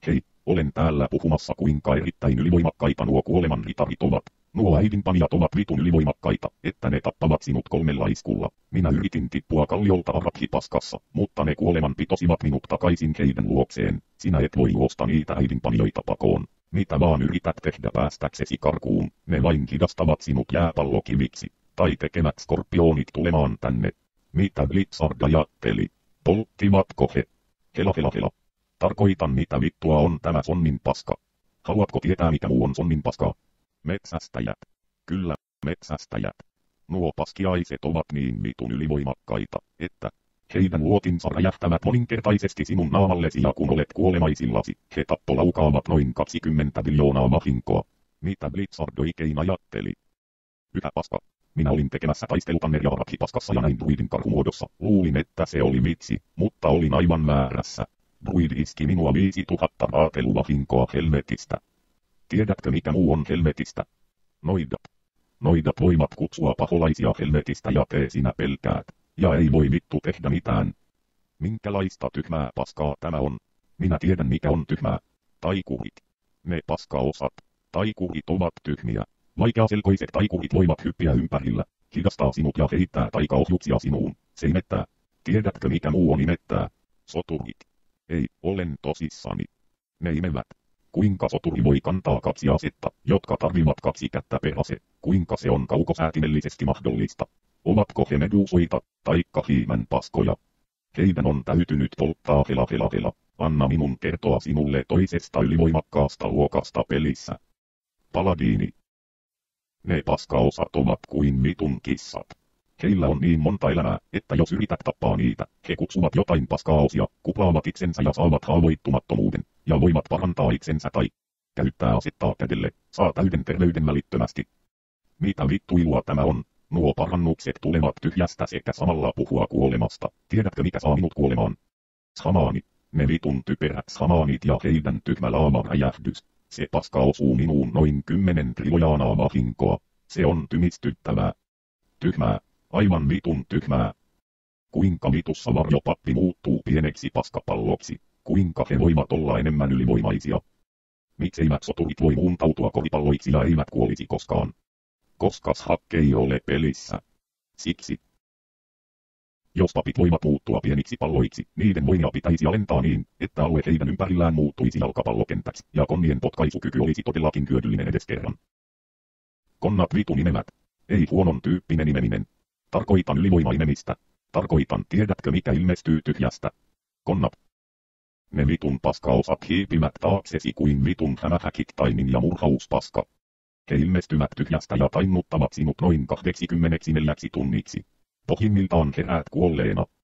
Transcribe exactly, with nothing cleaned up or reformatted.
Hei, olen täällä puhumassa kuinka erittäin ylivoimakkaita nuo kuoleman ritarit ovat. Nuo äidinpanijat ovat vitun ylivoimakkaita, että ne tappavat sinut kolmella iskulla. Minä yritin tippua kalliolta arabhipaskassa, mutta ne kuoleman pitosivat minut takaisin heidän luokseen. Sinä et voi juosta niitä äidinpanijoita pakoon. Mitä vaan yrität tehdä päästäksesi karkuun, ne vain hidastavat sinut jääpallokiviksi, tai tekevät skorpionit tulemaan tänne. Mitä Blizzard ajatteli? Polttivatko he? Hela hela hela. Tarkoitan mitä vittua on tämä sonnin paska. Haluatko tietää mikä muu on sonnin paskaa? Metsästäjät. Kyllä, metsästäjät. Nuo paskiaiset ovat niin vitun ylivoimakkaita, että heidän luotinsa räjähtävät moninkertaisesti sinun naamallesi ja kun olet kuolemaisillasi, he tappolaukaavat noin kaksikymmentä miljoonaa vahinkoa. Mitä Blizzard oikein ajatteli? Pyhä paska. Minä olin tekemässä taistelutanneria arabhipaskassa ja näin druidin karhumuodossa. Luulin että se oli vitsi, mutta olin aivan väärässä. Druid iski minua viisituhatta raateluvahinkoa helvetistä. Tiedätkö mikä muu on helvetistä? Noidat. Noidat voivat kutsua paholaisia helvetistä ja tee sinä pelkäät. Ja ei voi vittu tehdä mitään. Minkälaista tyhmää paskaa tämä on? Minä tiedän mikä on tyhmää. Taikurit. Ne paskaosat. Taikurit ovat tyhmiä. Vaikeaselkoiset taikurit voivat hyppiä ympärillä, hidastaa sinut ja heittää taikaohjuksia sinuun. Se imettää. Tiedätkö mikä muu on imettää? Soturit. Ei, olen tosissani. Ne imevät. Kuinka soturi voi kantaa kaksi asetta, jotka tarvivat kaksi kättä per ase? Kuinka se on kaukosäätimellisesti mahdollista? Ovatko he meduusoita, taikka hiimän paskoja? Heidän on täytynyt polttaa hela hela hela. Anna minun kertoa sinulle toisesta ylivoimakkaasta luokasta pelissä. Paladiini. Ne paskaosat ovat kuin vitun kissat. Heillä on niin monta elämää, että jos yrität tappaa niitä, he kutsuvat jotain paskaosia, kuplaavat itsensä ja saavat haavoittumattomuuden, ja voivat parantaa itsensä tai käyttää asettaa kädelle, saa täyden terveyden välittömästi. Mitä vittuilua tämä on? Nuo parannukset tulevat tyhjästä sekä samalla puhua kuolemasta. Tiedätkö mikä saa minut kuolemaan? Shamaani. Ne vitun typerät shamaanit ja heidän tyhmä laamaräjähdys. Se paska osuu minuun noin kymmenen triljoonaa vahinkoa. Se on tymistyttävää. Tyhmää. Aivan vitun tyhmää. Kuinka vitussa varjopappi muuttuu pieneksi paskapalloksi? Kuinka he voivat olla enemmän ylivoimaisia? Mikseivät soturit voi muuntautua koripalloiksi ja eivät kuolisi koskaan? Koskas hakke ei ole pelissä. Siksi. Jos papit voivat muuttua pieniksi palloiksi, niiden voimia pitäisi alentaa niin, että alue heidän ympärillään muuttuisi jalkapallokentäksi, ja konnien potkaisukyky olisi todellakin hyödyllinen edes kerran. Konnat vitun imevät. Ei huonon tyyppinen imeminen. Tarkoitan ylivoimainemistä. Tarkoitan tiedätkö mikä ilmestyy tyhjästä. Konnat. Ne vitun paskaosat hiipivät taaksesi kuin vitun hämähäkittainin ja murhauspaska. He ilmestyvät tyhjästä ja tainnuttavat sinut noin kaksikymmentäneljä tunniksi. Pohjimmiltaan heräät kuolleena.